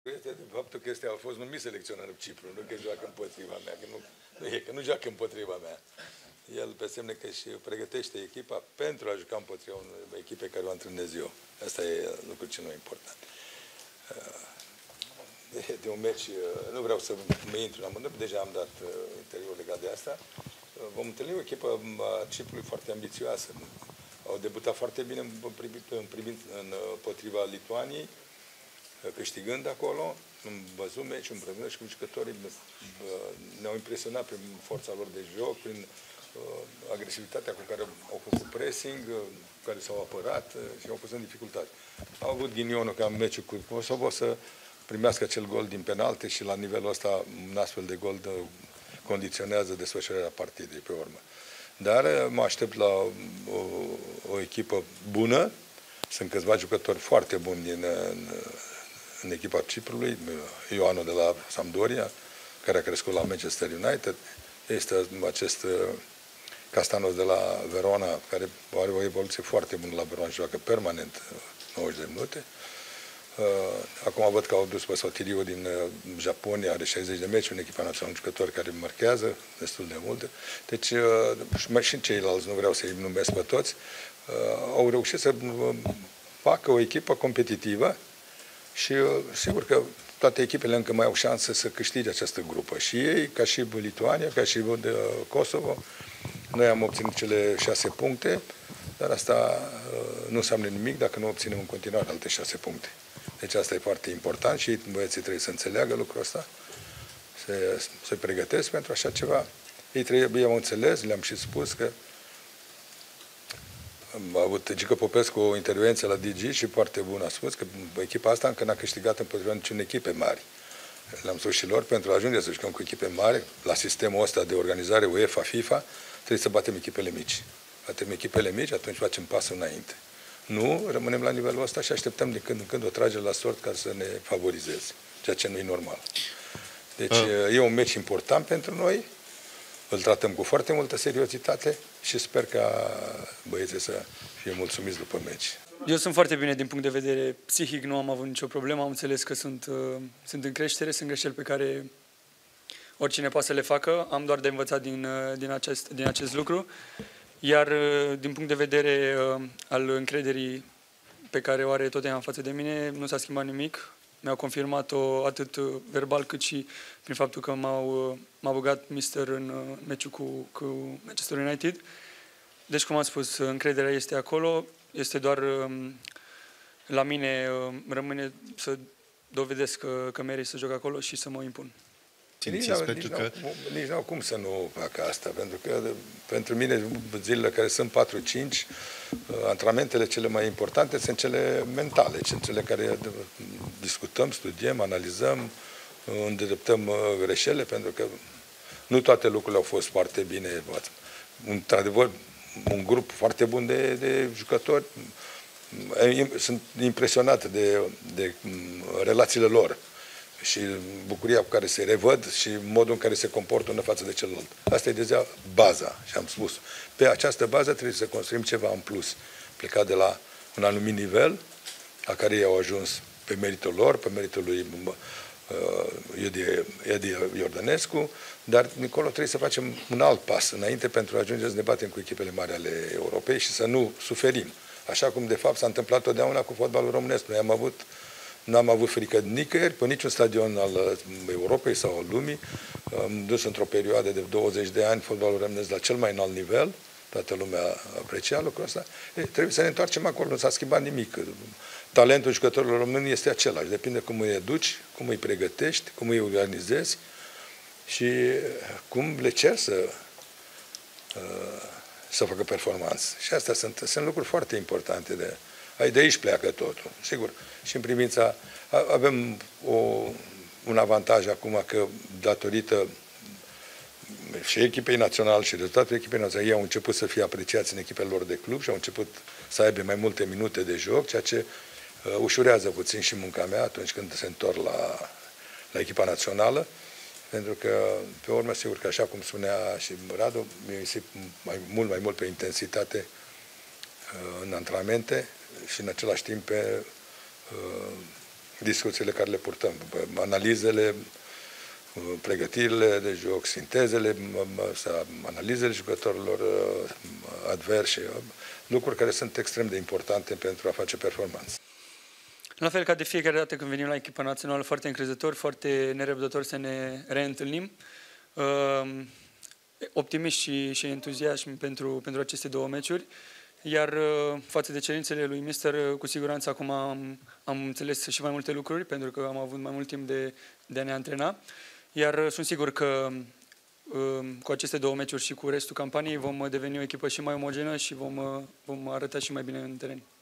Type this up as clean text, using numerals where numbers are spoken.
Este de faptul că a fost numit selecționerul Cipru, nu că joacă împotriva mea, că nu joacă împotriva mea. El pe semne că își pregătește echipa pentru a juca împotriva unei echipe care o antrenez eu. Asta e lucrul cel mai important. De un meci, nu vreau să mă intru la mândru, deja am dat interior legat de asta. Vom întâlni o echipă a Ciprului foarte ambițioasă. Au debutat foarte bine împotriva Lituaniei, câștigând acolo. Am văzut meciul împreună și cu jucătorii ne-au impresionat prin forța lor de joc, prin agresivitatea cu care au făcut pressing, cu care s-au apărat și au pus în dificultate. Au avut ghinionul ca în meciul cu Kosovo să primească acel gol din penalte și la nivelul ăsta un astfel de gol condiționează desfășurarea partidei pe urmă. Dar mă aștept la o echipă bună. Sunt câțiva jucători foarte buni în echipa Ciprului. Ioanu de la Sampdoria, care a crescut la Manchester United. Este acest Castanos de la Verona, care are o evoluție foarte bună la Verona, joacă permanent 90 de minute. Acum văd că au dus pe Sotiriu din Japonia, are 60 de meciuri în echipa națională, un jucător care marchează destul de multe. Deci, și ceilalți, nu vreau să-i numesc pe toți, au reușit să facă o echipă competitivă și sigur că toate echipele încă mai au șanse să câștige această grupă. Și ei, ca și Lituania, ca și Kosovo, noi am obținut cele 6 puncte, dar asta nu înseamnă nimic dacă nu obținem în continuare alte 6 puncte. Deci asta e foarte important și băieții trebuie să înțeleagă lucrul ăsta, să pregătesc pentru așa ceva. Ei au înțeles, le-am și spus că am avut Gică Popescu o intervenție la DG și foarte bună. A spus că echipa asta încă n-a câștigat împotriva niciun echipe mari. Le-am spus și lor, pentru a ajunge să jucăm cu echipe mari, la sistemul ăsta de organizare UEFA, FIFA, trebuie să batem echipele mici. Batem echipele mici, atunci facem pasul înainte. Nu, rămânem la nivelul ăsta și așteptăm din când în când o tragere la sort ca să ne favorizeze, ceea ce nu e normal. Deci e un meci important pentru noi, îl tratăm cu foarte multă seriozitate și sper ca băieții să fie mulțumiți după meci. Eu sunt foarte bine din punct de vedere psihic, nu am avut nicio problemă, am înțeles că sunt în creștere, sunt greșeli pe care oricine poate să le facă, am doar de învățat din acest lucru. Iar din punct de vedere al încrederii pe care o are Tottenham față de mine, nu s-a schimbat nimic. Mi-au confirmat-o atât verbal cât și prin faptul că m-a băgat mister în meciul cu Manchester United. Deci, cum am spus, încrederea este acolo, este doar la mine, rămâne să dovedesc că merit să joc acolo și să mă impun. Nici n-au cum să nu facă asta, pentru că pentru mine zilele care sunt 4-5, antrenamentele cele mai importante sunt cele mentale, sunt cele care discutăm, studiem, analizăm, îndreptăm greșelile, pentru că nu toate lucrurile au fost foarte bine. Într-adevăr, un grup foarte bun de jucători, sunt impresionat de relațiile lor și bucuria cu care se revăd și modul în care se comportă unul față de celălalt. Asta e deja baza, și am spus. Pe această bază trebuie să construim ceva în plus, plecat de la un anumit nivel, la care ei au ajuns pe meritul lor, pe meritul lui Edi Iordănescu, dar Nicolo trebuie să facem un alt pas înainte pentru a ajunge să ne batem cu echipele mari ale Europei și să nu suferim. Așa cum de fapt s-a întâmplat totdeauna cu fotbalul românesc. Noi n-am avut frică nicăieri, pe niciun stadion al Europei sau al lumii. Am dus într-o perioadă de 20 de ani fotbalul românesc la cel mai înalt nivel. Toată lumea aprecia lucrul ăsta. Trebuie să ne întoarcem acolo, nu s-a schimbat nimic. Talentul jucătorilor români este același. Depinde cum îi educi, cum îi pregătești, cum îi organizezi și cum le cer să facă performanță. Și astea sunt lucruri foarte importante. De aici pleacă totul. Sigur, și în privința... Avem un avantaj acum că, datorită și echipei naționale și rezultatul echipei naționale, ei au început să fie apreciați în echipele lor de club și au început să aibă mai multe minute de joc, ceea ce ușurează puțin și munca mea atunci când se întorc la echipa națională, pentru că, pe urmă, sigur că, așa cum spunea și Radu, mi-e mult mai mult pe intensitate în antrenamente și, în același timp, pe discuțiile care le purtăm, analizele, pregătirile de joc, sintezele, analizele jucătorilor adversi, lucruri care sunt extrem de importante pentru a face performanță. La fel ca de fiecare dată când venim la echipa națională, foarte încrezători, foarte nerăbdători să ne reîntâlnim. Optimiști și entuziasmi pentru aceste două meciuri. Iar față de cerințele lui Mister, cu siguranță acum am înțeles și mai multe lucruri, pentru că am avut mai mult timp de a ne antrena. Iar sunt sigur că cu aceste două meciuri și cu restul campaniei vom deveni o echipă și mai omogenă și vom arăta și mai bine în teren.